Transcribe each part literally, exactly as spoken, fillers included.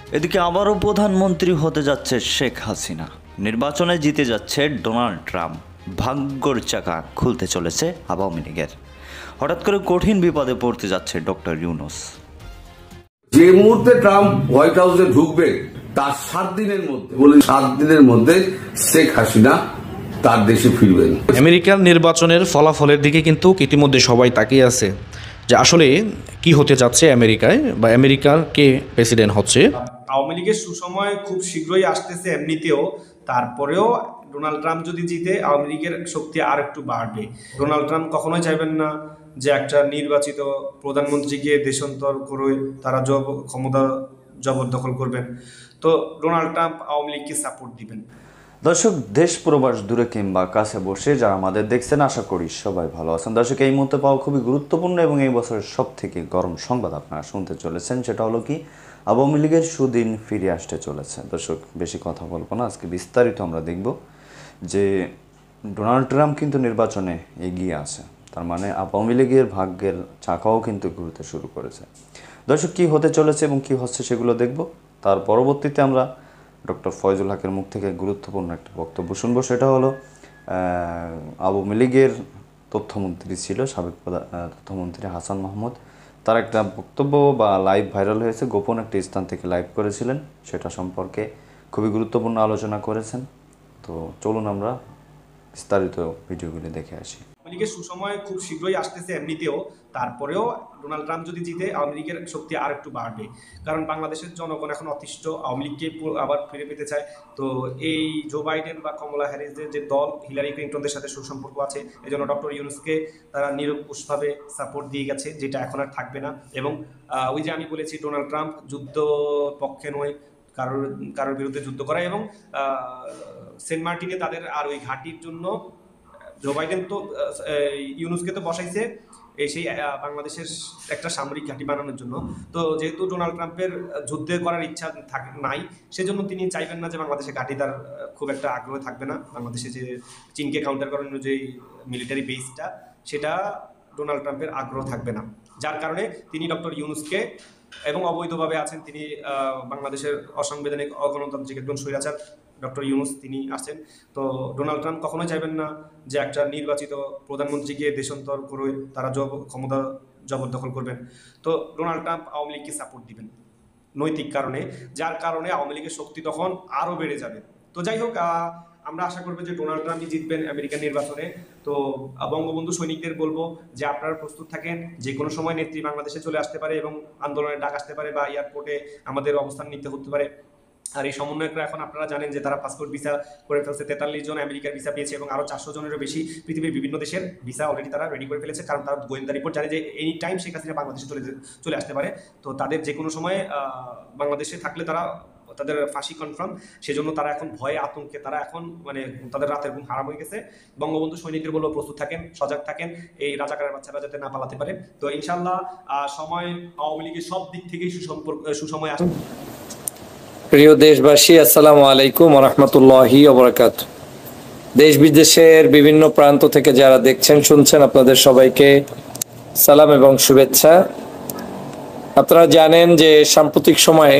এদিকে আবারও প্রধানমন্ত্রী হতে যাচ্ছে শেখ হাসিনা, নির্বাচনে জিতে যাচ্ছে ডোনাল্ড ট্রাম্প, ভাগ্যর চাকা খুলতে চলেছে আওয়ামী লীগের। হঠাৎ করে কঠিন বিপদে পড়তে যাচ্ছে ডক্টর ইউনূস। যে মুহূর্তে ট্রাম্প হোয়াইট হাউসে ঢুকবে তার সাত দিনের মধ্যে বলে সাত দিনের মধ্যে শেখ হাসিনা তার দেশে ফিরবেন। আমেরিকার নির্বাচনের ফলাফলের দিকে কিন্তু ইতিমধ্যে সবাই তাকিয়ে আছে যে আসলে কি হতে যাচ্ছে আমেরিকায়, বা আমেরিকার কে প্রেসিডেন্ট হচ্ছে। আওয়ামী লীগের সুসময় খুব শীঘ্রই আসতেছে এমনিতেও, তারপরেও ডোনাল্ড ট্রাম্প যদি জিতে আওয়ামী লীগের শক্তি আর একটু বাড়বে। ডোনাল্ড ট্রাম্প কখনোই চাইবেন না যে একটা নির্বাচিত প্রধানমন্ত্রীকে দেশান্তর করে তারা জব ক্ষমতা জবরদখল করবেন। তো ডোনাল্ড ট্রাম্প আওয়ামী লীগকে সাপোর্ট দিবেন। দর্শক, দেশ প্রবাস দূরে কিংবা কাছে বসে যারা আমাদের দেখছেন, আশা করি সবাই ভালো আছেন। দর্শক, এই মুহূর্তে পাওয়া খুবই গুরুত্বপূর্ণ এবং এই বছরের সব থেকে গরম সংবাদ আপনারা শুনতে চলেছেন। সেটা হলো কি, আওয়ামী লীগের সুদিন ফিরে আসতে চলেছে। দর্শক, বেশি কথা বলবো না, আজকে বিস্তারিত আমরা দেখব যে ডোনাল্ড ট্রাম্প কিন্তু নির্বাচনে এগিয়ে আছে, তার মানে আওয়ামী লীগের ভাগ্যের চাকাও কিন্তু ঘুরতে শুরু করেছে। দর্শক, কি হতে চলেছে এবং কি হচ্ছে সেগুলো দেখব। তার পরবর্তীতে আমরা ডক্টর ফয়জুল হকের মুখ থেকে গুরুত্বপূর্ণ একটা বক্তব্য শুনবো। সেটা হলো আওয়ামী লীগের তথ্যমন্ত্রী ছিল সাবেক তথ্যমন্ত্রী হাসান মাহমুদ, তার একটা বক্তব্য বা লাইভ ভাইরাল হয়েছে, গোপন একটি স্থান থেকে লাইভ করেছিলেন, সেটা সম্পর্কে খুবই গুরুত্বপূর্ণ আলোচনা করেছেন। তো চলুন আমরা বিস্তারিত ভিডিওগুলি দেখে আসি। আওয়ামী লীগের সুসময় খুব শীঘ্রই আসতেছে এমনিতেও, তারপরেও ডোনাল্ড ট্রাম্প যদি জিতে আওয়ামী লীগের শক্তি আর একটু বাড়বে, কারণ বাংলাদেশের জনগণ এখন অতিষ্ঠ, আওয়ামী লীগকে আবার ফিরে পেতে চায়। তো এই জো বাইডেন বা কমলা হ্যারিসের যে দল হিলারি ক্লিন্টনদের সাথে সুসম্পর্ক আছে, এই জন্য ডক্টর ইউনূসকে তারা নিরঙ্কুশভাবে সাপোর্ট দিয়ে গেছে, যেটা এখন আর থাকবে না। এবং ওই যে আমি বলেছি, ডোনাল্ড ট্রাম্প যুদ্ধ পক্ষে নয়, কারোর কারোর বিরুদ্ধে যুদ্ধ করা, এবং সেন্ট মার্টিনে তাদের আর ওই ঘাঁটির জন্য জো বাইডেন তো ইউনূসকে তো বসাইছে এই সেই বাংলাদেশের একটা সামরিক ঘাঁটি বানানোর জন্য। তো যেহেতু ডোনাল্ড ট্রাম্পের যুদ্ধে করার ইচ্ছা থাকে নাই, সেজন্য তিনি চাইবেন না যে বাংলাদেশে ঘাঁটি, তার খুব একটা আগ্রহ থাকবে না। বাংলাদেশে যে চীনকে কাউন্টার করানোর যে মিলিটারি বেসটা, সেটা ডোনাল্ড ট্রাম্পের আগ্রহ থাকবে না, যার কারণে তিনি ডক্টর ইউনূসকে, এবং অবৈধভাবে আছেন তিনি বাংলাদেশের অসাংবিধানিক অগণতান্ত্রিক একজন স্বৈরাচার ডক্টর ইউনূস, তিনি আসছেন। তো ডোনাল্ড ট্রাম্প কখনোই চাইবেন না যে একটা নির্বাচিত প্রধানমন্ত্রীকে দেশান্তর করে তারা জব ক্ষমতা জবরদখল করবেন। তো ডোনাল্ড ট্রাম্প আওয়ামী লীগকে সাপোর্ট দিবেন নৈতিক কারণে, যার কারণে আওয়ামী লীগের শক্তি তখন আরও বেড়ে যাবে। তো যাই হোক, আমরা আশা করবো যে ডোনাল্ড ট্রাম্পই জিতবেন আমেরিকান নির্বাচনে। তো বঙ্গবন্ধু সৈনিকদের বলবো যে আপনারা প্রস্তুত থাকেন, যে কোনো সময় নেত্রী বাংলাদেশে চলে আসতে পারে এবং আন্দোলনের ডাক আসতে পারে, বা এয়ারপোর্টে আমাদের অবস্থান নিতে হতে পারে। আর এই সমন্বয়করা এখন আপনারা জানেন যে তারা পাসপোর্ট ভিসা করে ফেলছে, তেতাল্লিশ জন আমেরিকার ভিসা পেয়েছে, এবং আরও চারশো জনেরও বেশি পৃথিবীর বিভিন্ন দেশের ভিসা অলরেডি তারা রেডি করে ফেলেছে, কারণ তারা গোয়েন্দা রিপোর্ট জানে যে এনি টাইম শেখ হাসিনা বাংলাদেশে চলে চলে আসতে পারে। তো তাদের যে কোনো সময় বাংলাদেশে থাকলে তারা তাদের ফাঁসি কনফার্ম, সেজন্য তারা এখন ভয়ে আতঙ্কে তারা এখন মানে তাদের রাতের ঘুম হারাম হয়ে গেছে। বঙ্গবন্ধু সৈনিকদের বলবো প্রস্তুত থাকেন, সজাগ থাকেন, এই রাজাকারের বাচ্চারা যাতে না পালাতে পারে। তো ইনশাল্লাহ সময় আওয়ামী লীগের সব দিক থেকেই সুসম্পর্ক সুসময় আসবে। প্রিয় দেশবাসী, আসসালামু আলাইকুম ওয়া রাহমাতুল্লাহি ওয়া বারাকাতুহু। দেশ বিদেশের বিভিন্ন প্রান্ত থেকে যারা দেখছেন শুনছেন, আপনাদের সবাইকে সালাম এবং শুভেচ্ছা। আপনারা জানেন যে সাম্প্রতিক সময়ে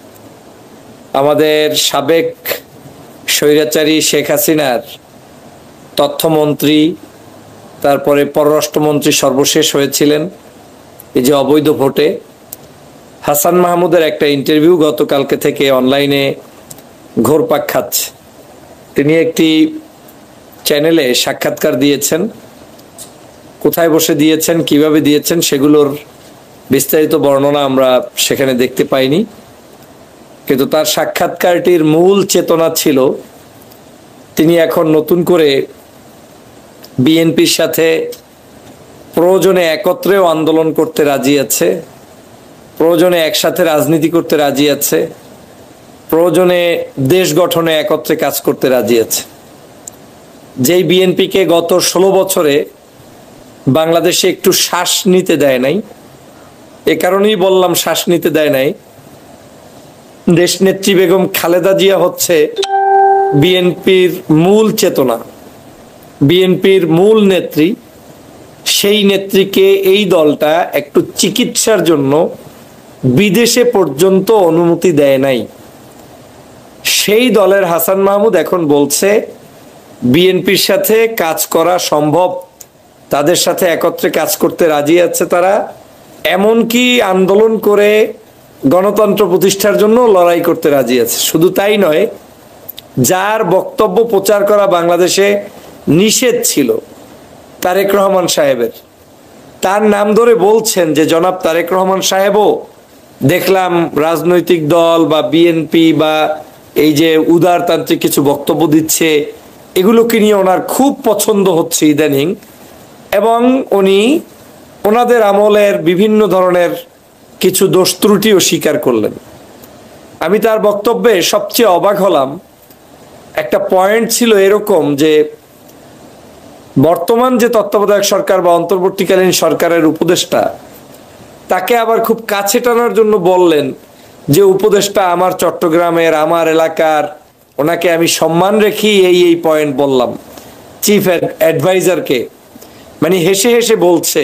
আমাদের সাবেক স্বৈরাচারী শেখ হাসিনার তথ্যমন্ত্রী, তারপরে পররাষ্ট্রমন্ত্রী সর্বশেষ হয়েছিলেন এই যে অবৈধ ভোটে, হাসান মাহমুদের একটা ইন্টারভিউ গতকালকে থেকে অনলাইনে ঘোরপাক খাচ্ছে। তিনি একটি চ্যানেলে সাক্ষাৎকার দিয়েছেন, কোথায় বসে দিয়েছেন, কিভাবে দিয়েছেন, সেগুলোর বিস্তারিত বর্ণনা আমরা সেখানে দেখতে পাইনি, কিন্তু তার সাক্ষাৎকারটির মূল চেতনা ছিল তিনি এখন নতুন করে বিএনপির সাথে প্রয়োজনে একত্রেও আন্দোলন করতে রাজি আছে, প্রয়োজনে একসাথে রাজনীতি করতে রাজি আছে, প্রয়োজনে দেশ গঠনে একত্রে কাজ করতে রাজি আছে। যেই বিএনপিকে গত ষোলো বছরে বাংলাদেশে একটু শ্বাস নিতে দেয় নাই, এ কারণেই বললাম শ্বাস নিতে দেয় নাই, দেশনেত্রী বেগম খালেদা জিয়া হচ্ছে বিএনপির মূল চেতনা, বিএনপির মূল নেত্রী। সেই নেত্রীকে এই দলটা একটু চিকিৎসার জন্য বিদেশে পর্যন্ত অনুমতি দেয় নাই। সেই দলের হাসান মাহমুদ এখন বলছে বিএনপির সাথে কাজ করা সম্ভব, তাদের সাথে একত্রে কাজ করতে রাজি আছে তারা, এমনকি আন্দোলন করে গণতন্ত্র প্রতিষ্ঠার জন্য লড়াই করতে রাজি আছে। শুধু তাই নয়, যার বক্তব্য প্রচার করা বাংলাদেশে নিষেধ ছিল তারেক রহমান সাহেবের, তার নাম ধরে বলছেন যে জনাব তারেক রহমান সাহেবও দেখলাম রাজনৈতিক দল বা বিএনপি বা এই যে উদারতান্ত্রিক কিছু বক্তব্য দিচ্ছে, এগুলোকে নিয়ে ওনার খুব পছন্দ হচ্ছে ইদানিং, এবং উনি ওনাদের আমলের বিভিন্ন ধরনের কিছু দোষ ত্রুটিও স্বীকার করলেন। আমি তার বক্তব্যে সবচেয়ে অবাক হলাম, একটা পয়েন্ট ছিল এরকম যে বর্তমান যে তত্ত্বাবধায়ক সরকার বা অন্তর্বর্তীকালীন সরকারের উপদেষ্টা, তাকে আবার খুব কাছে টানার জন্য বললেন যে উপদেষ্টা আমার চট্টগ্রামের, আমার এলাকার, ওনাকে আমি সম্মান রেখি এই এই পয়েন্ট বললাম চিফ অ্যাডভাইজারকে, মানে হেসে হেসে বলছে।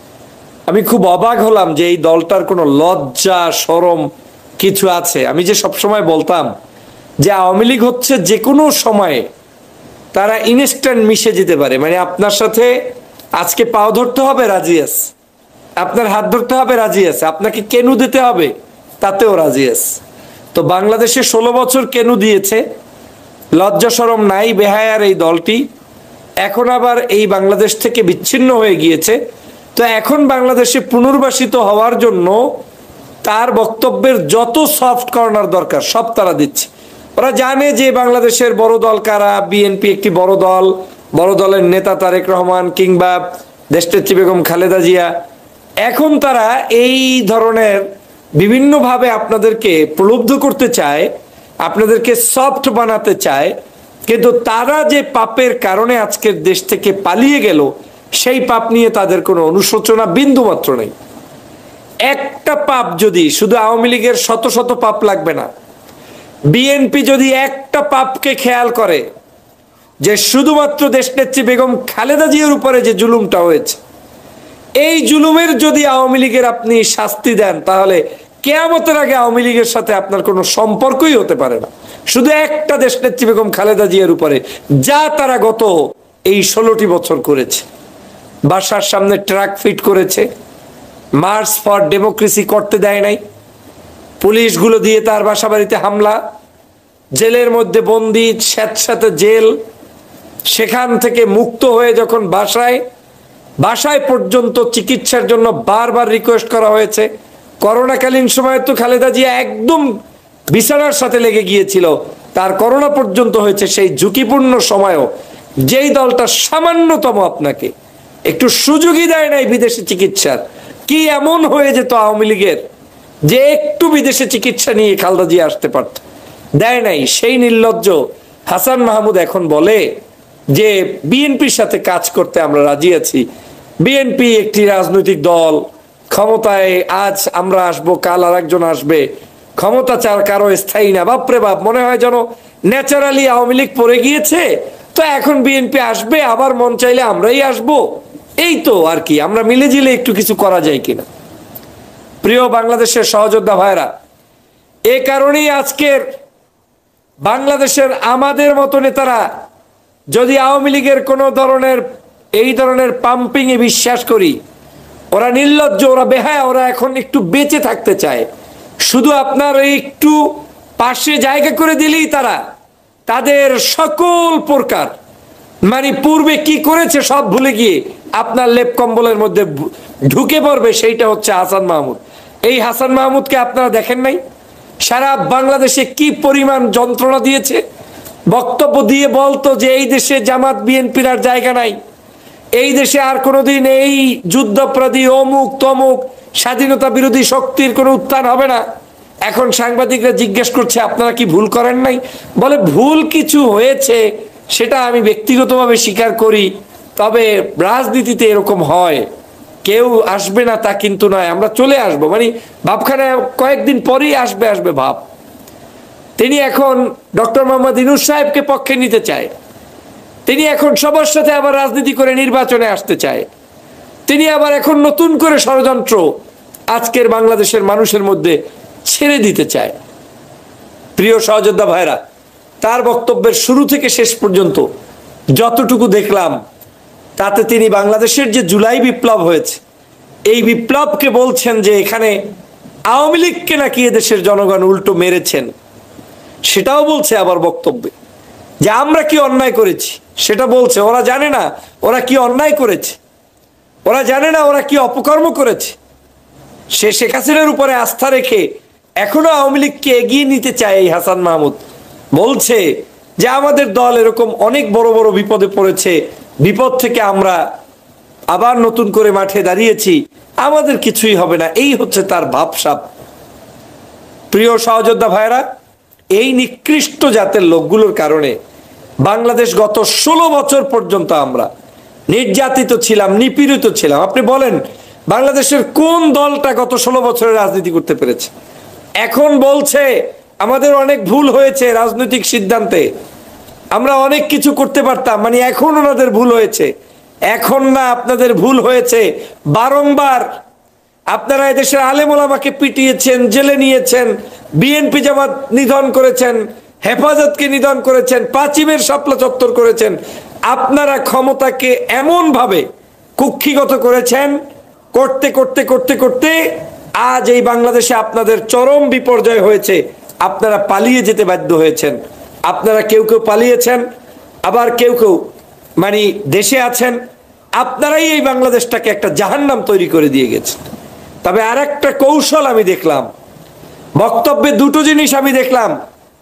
আমি খুব অবাক হলাম যে এই দলটার কোনো লজ্জা শরম কিছু আছে। আমি যে সবসময় বলতাম যে আওয়ামী লীগ হচ্ছে যে কোনো সময়ে তারা ইনস্ট্যান্ট মিশে যেতে পারে, মানে আপনার সাথে আজকে পাও ধরতে হবে রাজি আছে, আপনার হাত ধরতে হবে রাজি আছে, আপনাকে কেনু দিতে হবে তাতেও রাজি আছে। তো বাংলাদেশে ষোলো বছর কেনু দিয়েছে, লজ্জা শরম নাই বেহায়ার এই দলটি, এখন আবার এই বাংলাদেশ থেকে বিচ্ছিন্ন হয়ে গিয়েছে। তো এখন বাংলাদেশে পুনর্বাসিত হওয়ার জন্য তার বক্তব্যের যত সফট কর্নার দরকার সব তারা দিচ্ছে। ওরা জানে যে বাংলাদেশের বড় দল কারা, বিএনপি একটি বড় দল, বড় দলের নেতা তারেক রহমান কিংবা দেশনেত্রী বেগম খালেদা জিয়া। এখন তারা এই ধরনের বিভিন্নভাবে আপনাদেরকে প্রলুব্ধ করতে চায়, আপনাদেরকে সফট বানাতে চায়, কিন্তু তারা যে পাপের কারণে আজকের দেশ থেকে পালিয়ে গেল সেই পাপ নিয়ে তাদের কোনো অনুশোচনা বিন্দু মাত্র নেই। একটা পাপ যদি, শুধু আওয়ামী লীগের শত শত পাপ লাগবে না, বিএনপি যদি একটা পাপকে খেয়াল করে যে শুধুমাত্র দেশনেত্রী বেগম খালেদা জিয়ার উপরে যে জুলুমটা হয়েছে, এই জুলুমের যদি আওয়ামী লীগের আপনি শাস্তি দেন, তাহলে কিয়ামতের আগে আওয়ামী লীগের সাথে আপনার কোনো সম্পর্কই হতে পারে না। শুধু একটা দেশনেত্রী বেগম খালেদা জিয়ার উপরে যা তারা গত এই ষোলোটি বছর করেছে, বাসার সামনে ট্রাক ফিট করেছে, মার্চ ফর ডেমোক্রেসি করতে দেয় নাই, পুলিশগুলো দিয়ে তার বাসা বাড়িতে হামলা, জেলের মধ্যে বন্দি, স্যাঁতস্যাঁতে জেল, সেখান থেকে মুক্ত হয়ে যখন বাসায় বাসায় পর্যন্ত চিকিৎসার জন্য বারবার রিকোয়েস্ট করা হয়েছে। করোনাকালীন সময় তো খালেদা জিয়া একদম বিছানার সাথে লেগে গিয়েছিল, তার করোনা পর্যন্ত হয়েছে। সেই ঝুঁকিপূর্ণ সময়ও যেই দলটা সামান্যতম আপনাকে একটু সুযোগই দেয় নাই বিদেশে চিকিৎসার, কি এমন হয়ে যেত আওয়ামী লীগের যে একটু বিদেশে চিকিৎসা নিয়ে খালেদা জিয়া আসতে পারত, দেয় নাই। সেই নির্লজ্জ হাসান মাহমুদ এখন বলে যে বিএনপির সাথে কাজ করতে আমরা রাজি আছি। বিএনপি একটি রাজনৈতিক দল, ক্ষমতায় আজ আমরা আসবো, কাল আর একজন আসবে, ক্ষমতা চার কারো স্থায়ী না। বাপরে বাপ, মনে হয় যেন ন্যাচারালি আওয়ামী লীগ পড়ে গিয়েছে, তো এখন বিএনপি আসবে, আবার মন চাইলে আমরাই আসবো, এই তো আর কি, আমরা মিলে জিলে একটু কিছু করা যায় কিনা। প্রিয় বাংলাদেশের সহযোদ্ধা ভাইরা, এ কারণেই আজকের বাংলাদেশের আমাদের মতো নেতারা যদি আওয়ামী লীগের কোনো ধরনের এই ধরনের পাম্পিং এ বিশ্বাস করি, ওরা নির্লজ্জ, ওরা বেহায়া, ওরা এখন একটু বেঁচে থাকতে চায়। শুধু আপনার একটু পাশে জায়গা করে দিলেই তারা তাদের সকল প্রকার, মানে পূর্বে কি করেছে সব ভুলে গিয়ে আপনার লেপ কম্বলের মধ্যে ঢুকে পড়বে। সেইটা হচ্ছে হাসান মাহমুদ। এই হাসান মাহমুদকে আপনারা দেখেন নাই সারা বাংলাদেশে কি পরিমাণ যন্ত্রণা দিয়েছে? বক্তব্য দিয়ে বলতো যে এই দেশে জামাত বিএনপির আর জায়গা নাই, এই দেশে আর কোনোদিন এই যুদ্ধাপরাধী অমুক তমুক স্বাধীনতা বিরোধী শক্তির কোনো উত্থান হবে না। এখন সাংবাদিকরা জিজ্ঞেস করছে আপনারা কি ভুল করেন নাই? বলে ভুল কিছু হয়েছে, সেটা আমি ব্যক্তিগতভাবে স্বীকার করি, তবে রাজনীতিতে এরকম হয়, কেউ আসবে না তা কিন্তু নয়, আমরা চলে আসবো, মানে ভাবখানা কয়েকদিন পরেই আসবে আসবে ভাব। তিনি এখন ডক্টর মোহাম্মদ ইউনূস সাহেবকে পক্ষে নিতে চায়, তিনি এখন সবার সাথে আবার রাজনীতি করে নির্বাচনে আসতে চায়, তিনি আবার এখন নতুন করে ষড়যন্ত্র আজকের বাংলাদেশের মানুষের মধ্যে ছেড়ে দিতে চায়। প্রিয় সহযোদ্ধা ভাইরা, তার বক্তব্যের শুরু থেকে শেষ পর্যন্ত যতটুকু দেখলাম তাতে তিনি বাংলাদেশের যে জুলাই বিপ্লব হয়েছে এই বিপ্লবকে বলছেন যে এখানে আওয়ামী লীগকে নাকি এদেশের জনগণ উল্টো মেরেছেন, সেটাও বলছে আবার বক্তব্যে। যে আমরা কি অন্যায় করেছি সেটা বলছে। ওরা জানে না ওরা কি অন্যায় করেছে, ওরা জানে না ওরা কি অপকর্ম করেছে। সে শেখ হাসিনার উপরে আস্থা রেখে এখনো আওয়ামী লীগকে এগিয়ে নিতে চায়। এই হাসান মাহমুদ বলছে যে আমাদের দল এরকম অনেক বড় বড় বিপদে পড়েছে, বিপদ থেকে আমরা আবার নতুন করে মাঠে দাঁড়িয়েছি, আমাদের কিছুই হবে না, এই হচ্ছে তার ভাবসাব। প্রিয় সহযোদ্ধা ভাইরা, এই নিকৃষ্ট জাতের লোকগুলোর কারণে বাংলাদেশ গত ষোলো বছর পর্যন্ত আমরা নির্যাতিত ছিলাম, নিপীড়িত ছিলাম। আপনি বলেন বাংলাদেশের কোন দলটা গত ষোলো বছরের রাজনীতি করতে পেরেছে? এখন বলছে আমাদের অনেক ভুল হয়েছে রাজনৈতিক সিদ্ধান্তে, আমরা অনেক কিছু করতে পারতাম, মানে এখন ওনাদের ভুল হয়েছে। এখন না, আপনাদের ভুল হয়েছে বারংবার। আপনারা এদেশের আলেম ওলামাকে পিটিয়েছেন, জেলে নিয়েছেন, বিএনপি জামাত নিধন করেছেন, হেফাজতকে নিধন করেছেন, পাঁচিমের শাপলা চত্বর করেছেন। আপনারা ক্ষমতাকে এমন ভাবে কুক্ষিগত করেছেন, করতে করতে করতে করতে আজ এই বাংলাদেশে আপনাদের চরম বিপর্যয় হয়েছে। আপনারা পালিয়ে যেতে বাধ্য হয়েছেন। আপনারা কেউ কেউ পালিয়েছেন, আবার কেউ কেউ মানে দেশে আছেন। আপনারাই এই বাংলাদেশটাকে একটা জাহান্নাম তৈরি করে দিয়ে গেছেন। তবে আর একটা কৌশল আমি দেখলাম বক্তব্যে, দুটো জিনিস আমি দেখলাম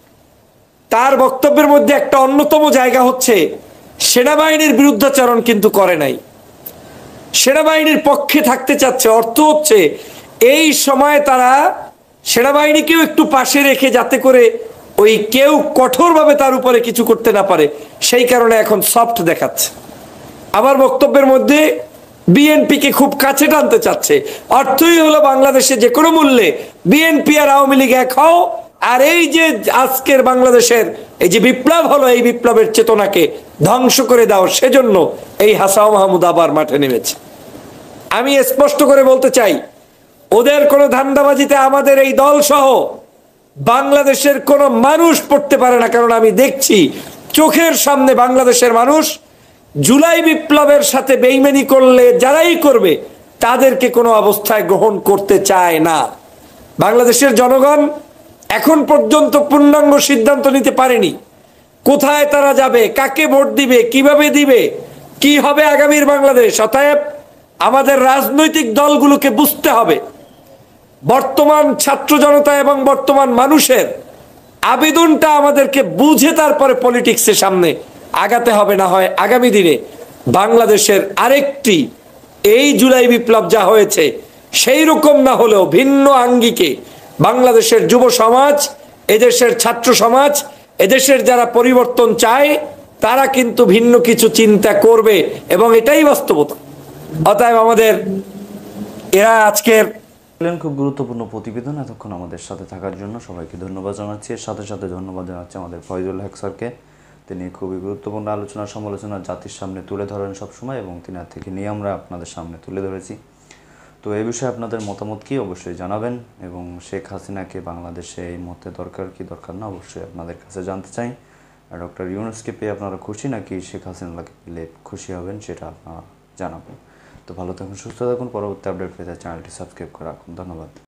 তার বক্তব্যের মধ্যে। একটা অন্যতম জায়গা হচ্ছে সেনাবাহিনীর বিরুদ্ধাচরণ কিন্তু করে নাই, সেনাবাহিনীর পক্ষে থাকতে চাচ্ছে। অর্থ হচ্ছে এই সময় তারা সেনাবাহিনীকেও একটু পাশে রেখে যাতে করে ওই কেউ কঠোরভাবে তার উপরে কিছু করতে না পারে, সেই কারণে এখন সফট দেখাচ্ছে। আবার বক্তব্যের মধ্যে বিএনপিকে খুব কাছে টানতে চাচ্ছে। অর্থই হলো বাংলাদেশে যে কোনো মূল্যে বিএনপি আর আওয়ামী লীগ এক হও, আর এই যে আজকের বাংলাদেশের এই যে বিপ্লব হলো এই বিপ্লবের চেতনাকে ধ্বংস করে দাও। সেজন্য এই হাসান মাহমুদ আবার মাঠে নেমেছে। আমি স্পষ্ট করে বলতে চাই, ওদের কোনো ধান্দাবাজিতে আমাদের এই দল সহ বাংলাদেশের কোনো মানুষ পড়তে পারে না। কারণ আমি দেখছি চোখের সামনে বাংলাদেশের মানুষ জুলাই বিপ্লবের সাথে বেইমানি করলে যারাই করবে তাদেরকে কোনো অবস্থায় গ্রহণ করতে চায় না। বাংলাদেশের জনগণ এখন পর্যন্ত পূর্ণাঙ্গ সিদ্ধান্ত নিতে পারেনি কোথায় তারা যাবে, কাকে ভোট দিবে, কিভাবে দিবে, কি হবে আগামীর বাংলাদেশ। অতএব আমাদের রাজনৈতিক দলগুলোকে বুঝতে হবে বর্তমান ছাত্র জনতা এবং বর্তমান মানুষের আবেদনটা আমাদেরকে বুঝে তারপরে পলিটিক্সের সামনে আগাতে হবে। না হয় আগামী দিনে বাংলাদেশের আরেকটি এই জুলাই বিপ্লব যা হয়েছে সেই রকম না হলেও ভিন্ন আঙ্গিকে বাংলাদেশের যুব সমাজ, এদেশের ছাত্র সমাজ, এদেশের যারা পরিবর্তন চায় তারা কিন্তু ভিন্ন কিছু চিন্তা করবে এবং এটাই বাস্তবতা। অতএব আমাদের এরা আজকের খুব গুরুত্বপূর্ণ প্রতিবেদন। এতক্ষণ আমাদের সাথে থাকার জন্য সবাইকে ধন্যবাদ জানাচ্ছি। এর সাথে সাথে ধন্যবাদ জানাচ্ছি আমাদের ফয়জুল হক স্যারকে। তিনি খুবই গুরুত্বপূর্ণ আলোচনা সমালোচনা জাতির সামনে তুলে ধরেন সবসময়, এবং তিনার থেকে নিয়ে আমরা আপনাদের সামনে তুলে ধরেছি। তো এই বিষয়ে আপনাদের মতামত কি অবশ্যই জানাবেন, এবং শেখ হাসিনাকে বাংলাদেশে এই মুহূর্তে দরকার কি দরকার না অবশ্যই আপনাদের কাছে জানতে চাই। আর ডক্টর ইউনূসকে পেয়ে আপনারা খুশি নাকি শেখ হাসিনাকে পেলে খুশি হবেন সেটা আপনারা জানাবেন। তো ভালো থাকুন, সুস্থ থাকুন। পরবর্তী আপডেট পেতে চ্যানেলটি সাবস্ক্রাইব করে রাখুন। ধন্যবাদ।